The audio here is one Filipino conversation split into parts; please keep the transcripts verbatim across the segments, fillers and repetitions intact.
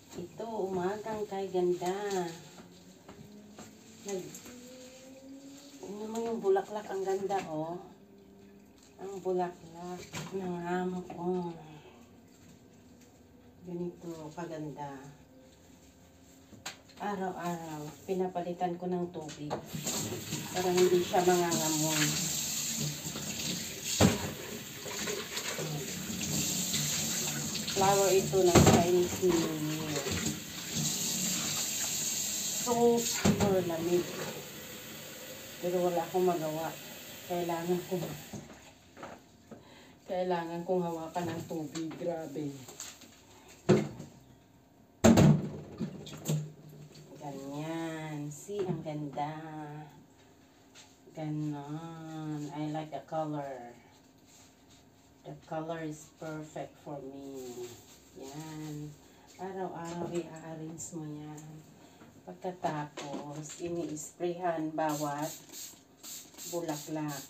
Ito, umagang kay ganda. Nag, ano mo yung bulaklak, ang ganda, oh. Ang bulaklak ng amo ko. Ganito, kaganda. Araw-araw, pinapalitan ko ng tubig para hindi siya mangangamoy. Flower ito ng Chinese New Year. So, super lamig. Pero wala akong magawa. Kailangan ko kailangan kong hawakan ng tubig. Grabe. Ganyan. See, ang ganda. Ganon. I like the color. The color is perfect for me. Yan. Araw-araw i-arrange mo yan. Pagkatapos, ini-sprayhan bawat bulaklak.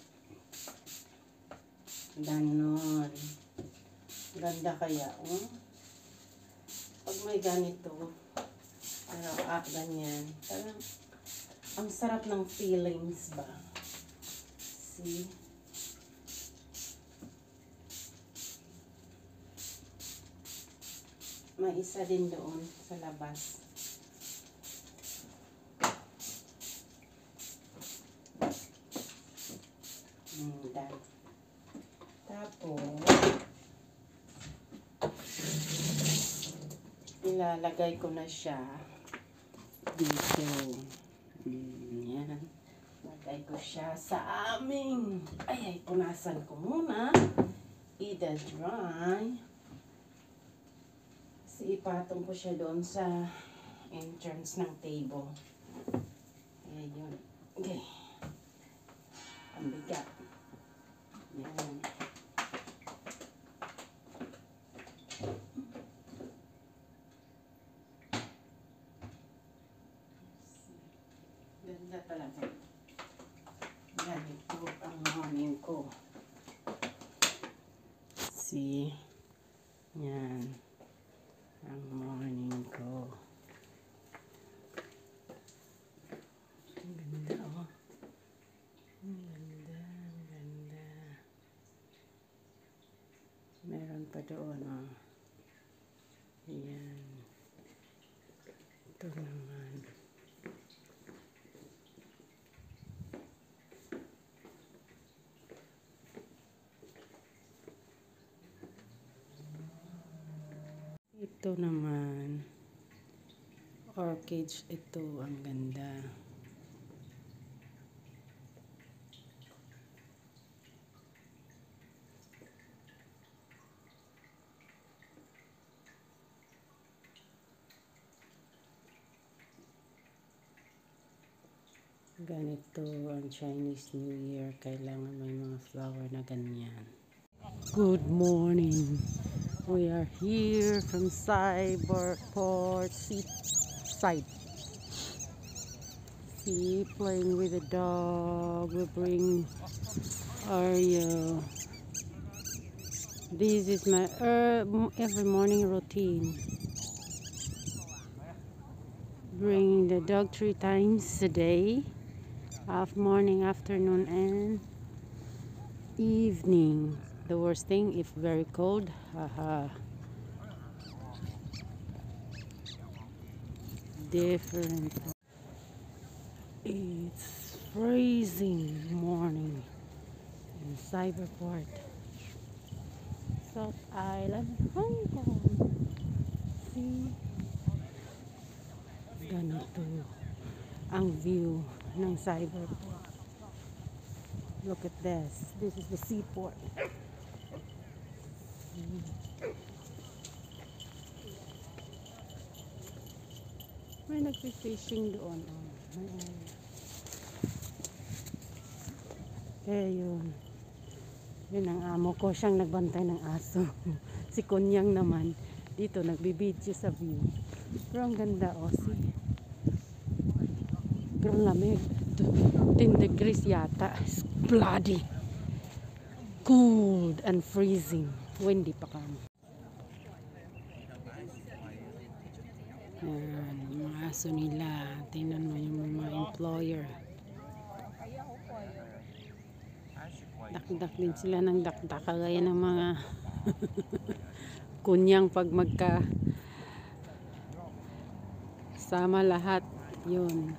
Ganon. Ganda kaya, oh. Pag may ganito, araw-araw ganyan. Parang, ang sarap ng feelings ba? See? May isa din doon sa labas. Hmm, done. Tapos, ilalagay ko na siya dito. Hmm, yan. Lagay ko siya sa aming. Ay, ay, punasan ko muna. Ida dry. Ipatong ko siya doon sa entrance ng table. Ayan yun. Okay. Ang bigat. Ayan. Ganda talaga. Ganito ang morning ko. See? Yan. Ang morning ko. Ang ganda, oh. Ang ganda, ang ganda. Meron pa doon, oh. Ayan. Ito naman. Ito naman, orchids ito, ang ganda. Ganito ang Chinese New Year, kailangan may mga flower na ganyan. Good morning. We are here from Cyberport Seaside. See, playing with the dog. We bring Aryo. This is my er every morning routine. Bringing the dog three times a day. Half morning, afternoon, and evening. The worst thing if very cold, haha. Different. It's freezing morning in Cyberport, South Island, Hong Kong. See? Ganito ang view ng Cyberport. Look at this. This is the seaport. May nagpi-fishing doon. Oh. Kaya yun. Yun ang amo ko. Siyang nagbantay ng aso. Si Kunyang naman. Dito nagbibidyo sa view. Pero ang ganda. Oh, see? Pero lamig. ten degrees yata. It's bloody. Cold and freezing. Windy pa kami. Yan, yung mga aso nila. Tingnan mo yung mga employer. Dakdak din sila ng dakdak. Kagaya ng mga kunyang pag magka sama lahat. Yun.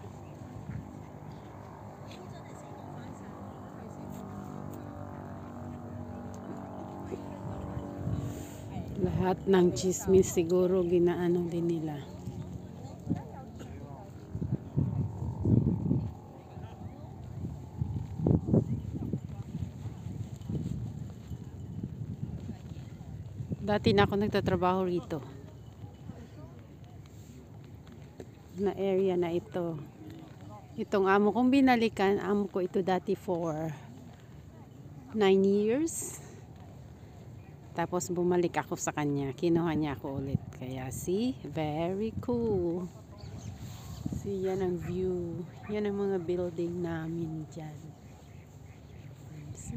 Lahat ng chismis siguro ginaano din nila. Dati na ako nagtatrabaho rito. Na area na ito. Itong amo kong binalikan, amo ko ito dati for nine years. Tapos bumalik ako sa kanya. Kinuha niya ako ulit. Kaya see, very cool. See, yan ang view. Yan ang mga building namin dyan. See?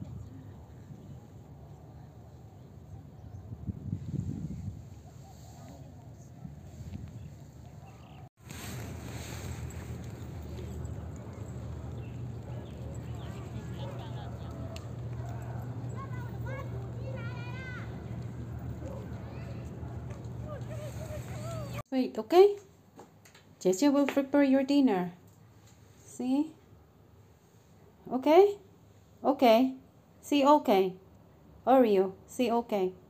Wait, okay? Jessie will prepare your dinner. See? Okay? Okay. See, okay. Oreo, see, okay.